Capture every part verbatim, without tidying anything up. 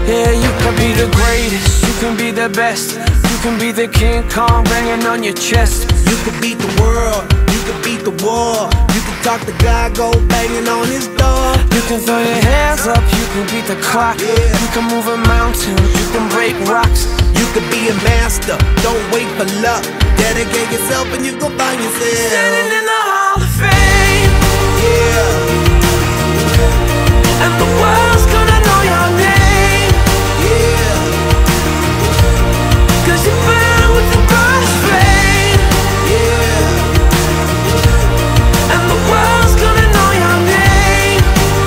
Yeah, you can be the greatest, you can be the best, you can be the King Kong banging on your chest. You can beat the world, you can beat the war. You can talk to God, go banging on his door. You can throw your hands up, you can beat the clock. Yeah. You can move a mountain, you can break rocks. You can be a master, don't wait for luck. Dedicate yourself and you gon' find yourself Standing in the Hall of Fame. Yeah. And the world's gonna know your name. Yeah. Cause you burn with the brightest flame. Yeah. And the world's gonna know your name.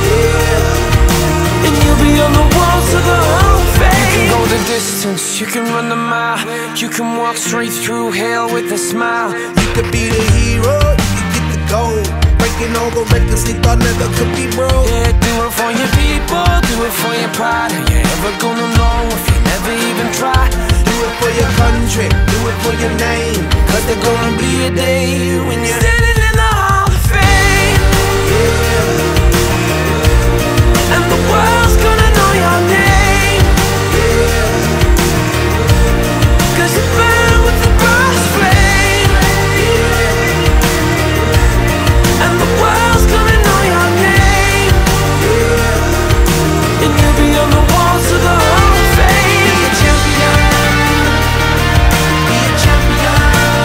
Yeah. And you'll be on the walls of the Hall of Fame. You can go the distance, you can run the mile. You can walk straight through hell with a smile. You could be the hero, you can get the gold. Breaking all the records they thought never could be broke. Yeah, do it for your people, do it for your pride. Are you ever gonna know if you never even try? Do it for your country, do it for your name. Cause there's gonna be a day when you're standing in the Hall of Fame. Yeah. And the world's gonna know your name. Yeah. Cause you burn with the brightest flame. Yeah. And the world's gonna know your name. Yeah. And you'll be on the walls of the Hall of Fame. Be a champion. Be a champion.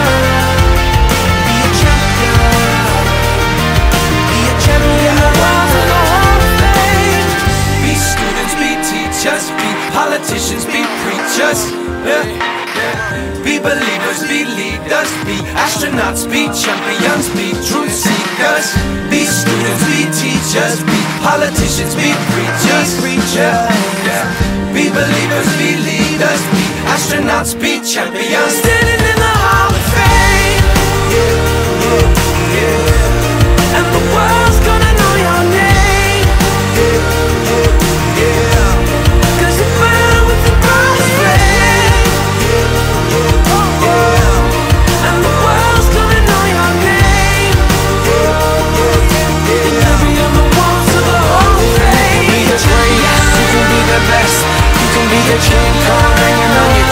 Be a champion. Be a champion. Walls of the Hall of Fame. Be students, be teachers, be politicians, be preachers. Yeah. Be believers, be leaders, be astronauts, be champions, be truth seekers. Be students, be teachers, be politicians, be preachers. Yeah. Yeah. Be believers, be leaders, be astronauts, be champions. Standing in the Hall of Fame. Yeah. Yeah. Yeah. And the world's gonna know your name. Yeah. Yeah. Cause you burn with the brightest flame. And the world's gonna know your name. And you'll be on the walls of the Hall of Fame. You can be the greatest, you can be the best, you can be the King Kong hanging on your